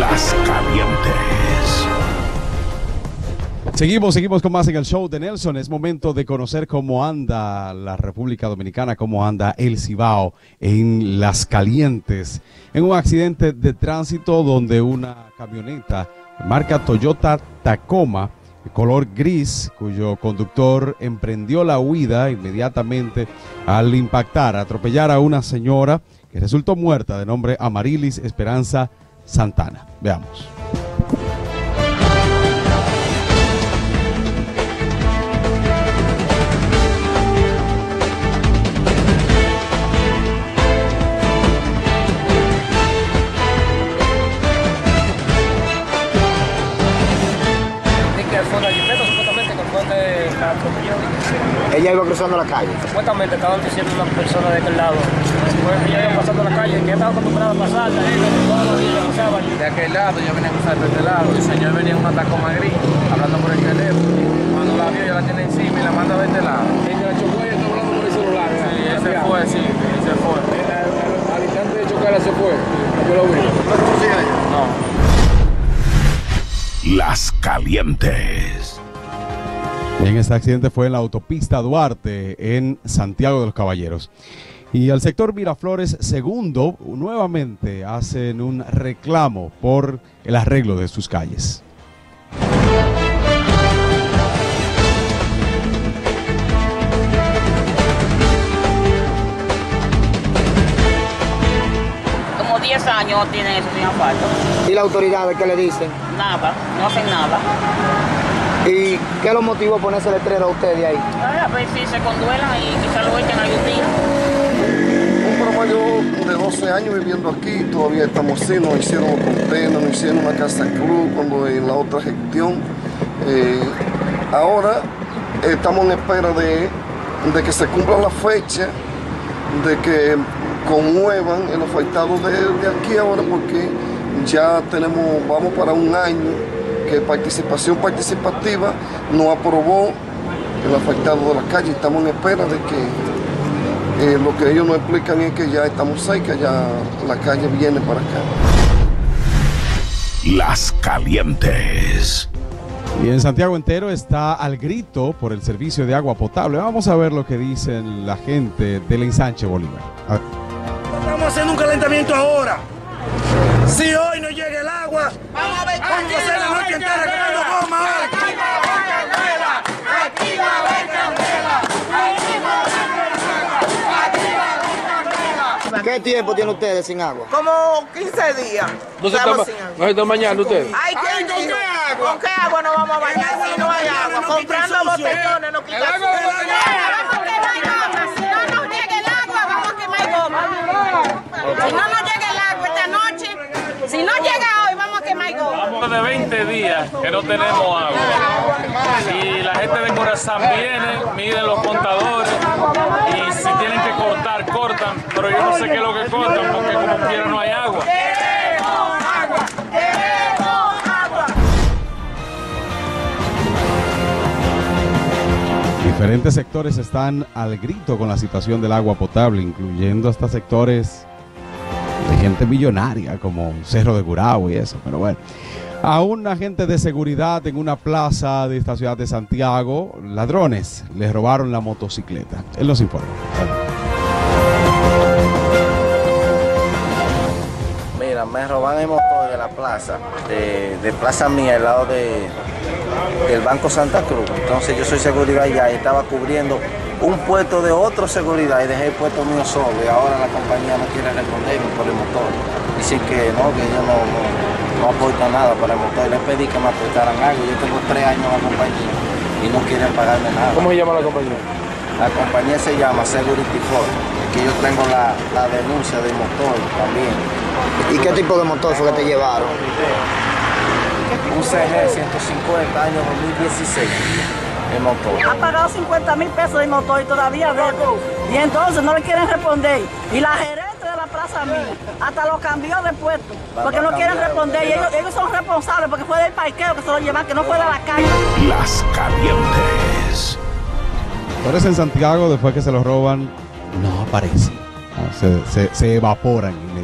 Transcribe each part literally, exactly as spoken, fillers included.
Las Calientes. Seguimos, seguimos con más en el show de Nelson. Es momento de conocer cómo anda la República Dominicana, cómo anda el Cibao en Las Calientes. En un accidente de tránsito donde una camioneta marca Toyota Tacoma, de color gris, cuyo conductor emprendió la huida inmediatamente al impactar, atropellar a una señora que resultó muerta de nombre Amarilis Esperanza Santana. Veamos. Ella iba cruzando la calle. Supuestamente estaban diciendo unas personas de aquel lado. Después ella iba pasando la calle, que estaba acostumbrada a pasar, todos los días pasaban. De aquel lado, yo venía a cruzar de este lado. El señor venía en una Tacoma gris, hablando por el teléfono. Cuando la vio, ella la tiene encima y la manda de este lado. Y que la chocó y está hablando por el celular. Sí, ese fue, sí, ese fue. Al instante de chocarla se fue. Yo lo vi. No. Las Calientes. Bien, este accidente fue en la autopista Duarte en Santiago de los Caballeros. Y al sector Miraflores segundo nuevamente hacen un reclamo por el arreglo de sus calles. Como diez años tienen eso sin asfalto. ¿Y las autoridades qué le dicen? Nada, no hacen nada. ¿Y qué los motivó a ponerse el letrero a ustedes ahí? A ver si se conduelan y quizás lo echen algún día. Un promedio de doce años viviendo aquí, todavía estamos así, nos hicieron un contenedor, nos hicieron una casa cruz cuando en la otra gestión. Eh, ahora eh, estamos en espera de, de que se cumpla la fecha, de que conmuevan el asfaltado de, de aquí ahora, porque ya tenemos, vamos para un año que Participación Participativa no aprobó el asfaltado de la calle. Estamos en espera de que eh, lo que ellos nos explican es que ya estamos cerca, ya la calle viene para acá. Las Calientes. Y en Santiago entero está al grito por el servicio de agua potable. Vamos a ver lo que dicen la gente del ensanche Bolívar. Estamos haciendo un calentamiento ahora. Si hoy no llega el agua, vamos a ver cómo va a ser la noche entera quemando goma hoy. Aquí va a haber candela, aquí va a haber candela, aquí va a haber candela. ¿Qué tiempo tienen ustedes sin agua? Como quince días. ¿No se Estamos está, sin agua. ¿no se está bañando usted? Ay, ¿quién ¿con dijo? qué agua? ¿Con qué agua nos vamos a bañar si no hay agua? no quita Comprando sucio. botellones no quita El agua sucio. no quita Vamos a quemar goma. Si no nos llega el agua, vamos a quemar goma. Si no nos llega el agua esta noche, si no llega hoy, vamos a quemar goma. Estamos de veinte días que no tenemos agua. Y la gente de Corazán viene, miden los contadores y si tienen que cortar, cortan. Pero yo no sé qué es lo que cortan porque como quiera no hay agua. ¡Queremos agua! ¡Queremos agua! Diferentes sectores están al grito con la situación del agua potable, incluyendo hasta sectores de gente millonaria como Cerro de Gurabo y eso, pero bueno. A un agente de seguridad en una plaza de esta ciudad de Santiago, ladrones les robaron la motocicleta. Él nos informa. Mira, me roban el motor de la plaza, de, de Plaza Mía, al lado de, del Banco Santa Cruz. Entonces yo soy seguridad ya y estaba cubriendo un puesto de otro seguridad y dejé el puesto mío solo y ahora la compañía no quiere responderme por el motor. Dicen que no, que yo no, no, no aporto nada para el motor. Les pedí que me aportaran algo. Yo tengo tres años en la compañía y no quieren pagarme nada. ¿Cómo se llama la compañía? La compañía se llama Security Ford. Aquí yo tengo la, la denuncia del motor también. ¿Y qué tipo de motor fue que te llevaron? Un C G ciento cincuenta año dos mil dieciséis. El motor. Ha pagado cincuenta mil pesos de motor y todavía debe. Y entonces no le quieren responder. Y la gerente de la plaza mía hasta lo cambió de puesto. Porque no quieren responder. Y ellos, ellos son responsables porque fue del parqueo que se lo llevan, que no fue de la calle. Las Calientes. Pero es en Santiago, después que se los roban, no aparecen. Se, se, se evaporan inmediatamente.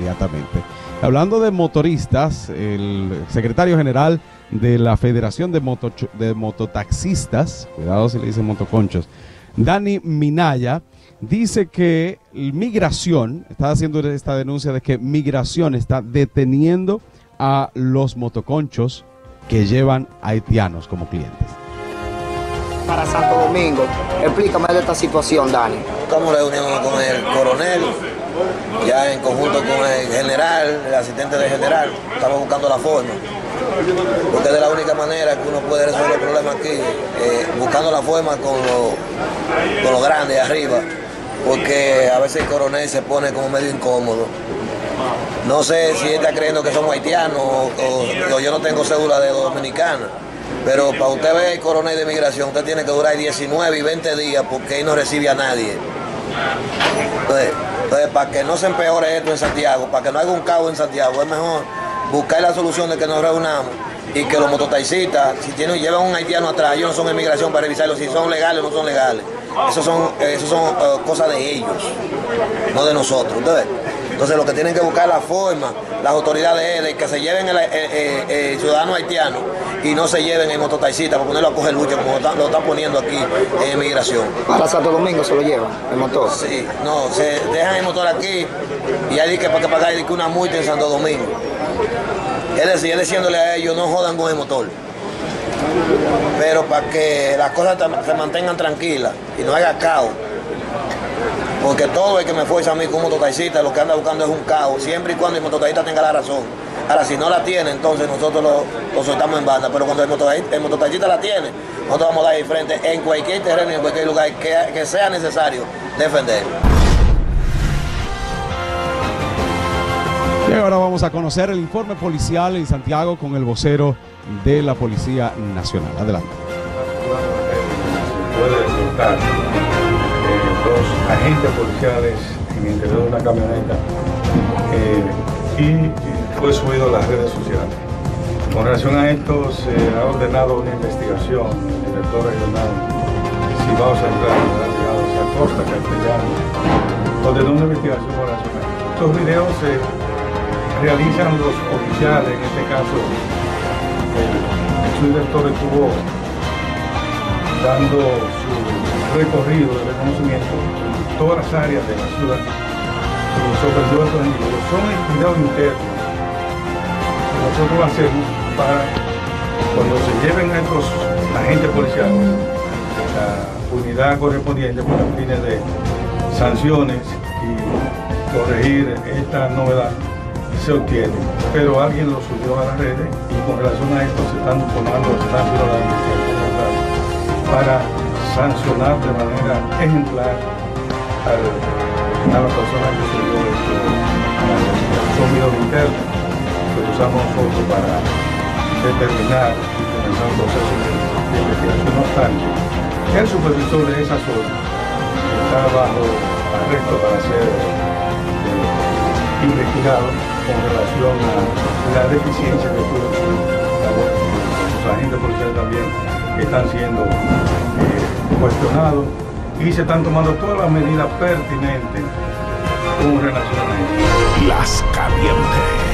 inmediatamente. Hablando de motoristas, el secretario general de la Federación de, Moto, de Mototaxistas, cuidado si le dicen motoconchos, Dani Minaya, dice que Migración, está haciendo esta denuncia de que Migración está deteniendo a los motoconchos que llevan haitianos como clientes. Para Santo Domingo, explícame de esta situación, Dani. Estamos reuniéndonos con el coronel, ya en conjunto con el general, el asistente del general, estamos buscando la forma, porque es de la única manera que uno puede resolver el problema aquí, eh, buscando la forma con los con lo grandes arriba, porque a veces el coronel se pone como medio incómodo. No sé si él está creyendo que somos haitianos o, o, o yo no tengo cédula de dominicana, pero para usted ver el coronel de migración, usted tiene que durar diecinueve y veinte días porque él no recibe a nadie. Entonces, entonces, para que no se empeore esto en Santiago, para que no haya un caos en Santiago, es mejor buscar la solución de que nos reunamos y que los mototaxistas, si tienen, llevan un haitiano atrás, ellos no son en migración para revisarlo si son legales o no son legales. Eso son, eso son uh, cosas de ellos, no de nosotros. Entonces, entonces lo que tienen que buscar la forma, las autoridades es de que se lleven el, el, el, el ciudadano haitiano y no se lleven el mototaxista para ponerlo a coger lucha como lo están, lo están poniendo aquí en migración. Para Santo Domingo se lo llevan, el motor. Sí, no, se dejan el motor aquí y hay que, para que pagar una multa en Santo Domingo. Es decir, es diciéndole a ellos no jodan con el motor. Pero para que las cosas se mantengan tranquilas y no haya caos. Porque todo el que me fuerza a mí como mototaxista lo que anda buscando es un caos, siempre y cuando el mototaxista tenga la razón. Ahora, si no la tiene, entonces nosotros lo, lo soltamos en banda. Pero cuando el mototaxista, el mototaxista la tiene, nosotros vamos a dar de frente en cualquier terreno y en cualquier lugar que, que sea necesario defender. Y ahora vamos a conocer el informe policial en Santiago con el vocero de la Policía Nacional. Adelante. Se puede resultar eh, dos agentes policiales en el interior de una camioneta eh, y fue subido a las redes sociales. Con relación a esto se ha ordenado una investigación. El director regional Cibao Central, de Costa Castellano, ordenó una investigación con relación a esto. Estos videos se realizan los oficiales, en este caso el subdirector estuvo dando su recorrido de reconocimiento en todas las áreas de la ciudad y sorprendió a estos individuos. Son el cuidado interno que nosotros lo hacemos para cuando se lleven a estos agentes policiales la unidad correspondiente con los fines de sanciones y corregir esta novedad se obtiene, pero alguien lo subió a las redes y con relación a esto se están tomando, se están haciendo la investigación para sancionar de manera ejemplar al, a la persona que subió esto a son videos internos que usamos nosotros para determinar y comenzar un proceso de, de investigación. No obstante, el supervisor de esa zona está bajo arresto para ser eh, investigado con relación a la deficiencia que tuvo su labor. Los agentes policiales también están siendo eh, cuestionados y se están tomando todas las medidas pertinentes con relación a esto. Las Calientes.